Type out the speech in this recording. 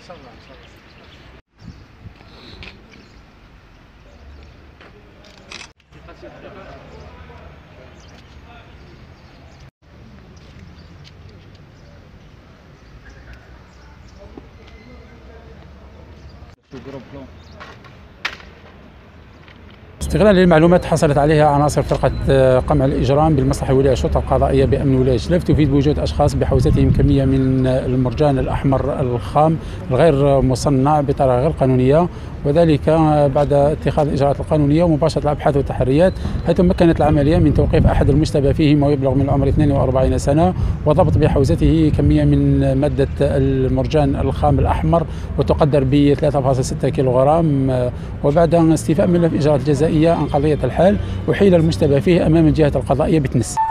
شاء الله ان شاء الله. استغلالا للمعلومات حصلت عليها عناصر فرقة قمع الإجرام بالمصلحة الولاية الشرطة القضائية بأمن ولاية جلف تفيد بوجود أشخاص بحوزتهم كمية من المرجان الأحمر الخام الغير مصنع بطريقة غير قانونية، وذلك بعد اتخاذ الإجراءات القانونية ومباشرة الأبحاث والتحريات، حيث مكنت العملية من توقيف أحد المشتبه فيهم ويبلغ من العمر 42 سنة وضبط بحوزته كمية من مادة المرجان الخام الأحمر وتقدر ب 3.6 كيلوغرام. وبعد استيفاء ملف إجراءات جزائية عن قضية الحال أحيل المشتبه فيه أمام الجهات القضائية بتنس.